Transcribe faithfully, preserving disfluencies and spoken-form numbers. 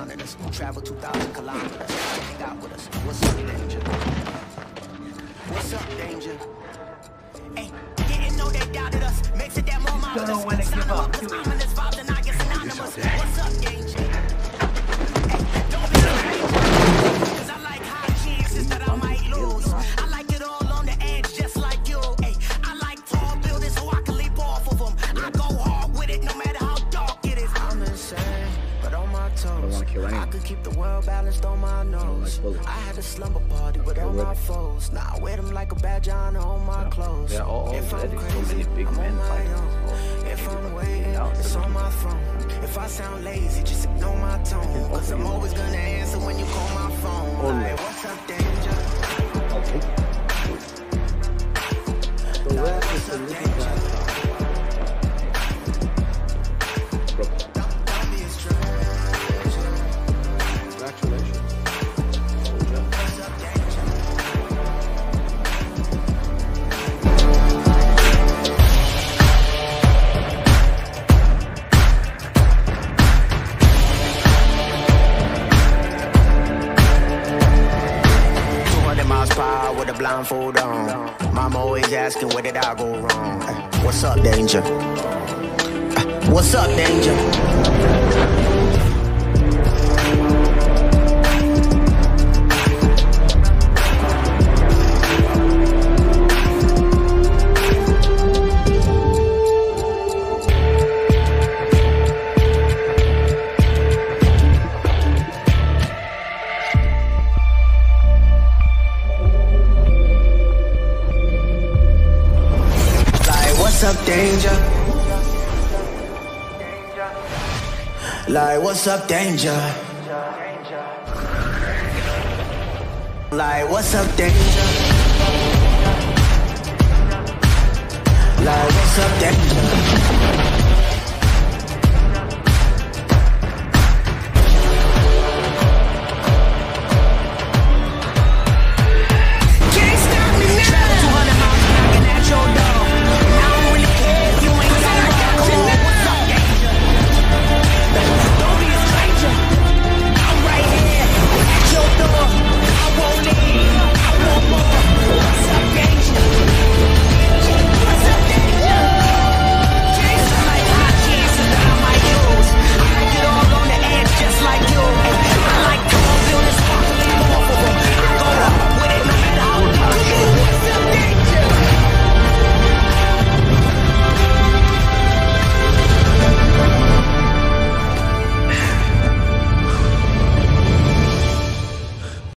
surrounded us. Travel two thousand kilometers. Hang out with us. What's up, danger? What's up, danger? Hey, didn't know they doubted us. Makes it that more marvelous. Don't know when to give up. Ominous vibes and I guess anonymous. What's up, danger? Hey, don't be afraid. Cause I like high chances that I might lose. I like it all on the edge, just like you. Hey, I like tall buildings so I can leap off of them. I go hard with it no matter how dark it is. I'm insane, but on my toes. I could keep the world balanced on my nose. I had a slumber party with all my foes. Now I wear them like a badge on on my clothes. They're all If I'm so crazy, many big I'm men on my fighting. own. If I'm waiting, it's on my throne. If I sound lazy, just ignore my tone. Cause I'm always gonna answer when you call my phone. Like, what's up, danger? The rap is a little bit. Don't be a stranger. Congratulations. What's up, danger? two hundred miles per hour with a blindfold on. Mama always asking where did I go wrong. Uh, What's up, danger? Uh, What's up, danger? What's up, danger? Like, what's up, danger? Like, what's up, danger? Like, what's up, danger?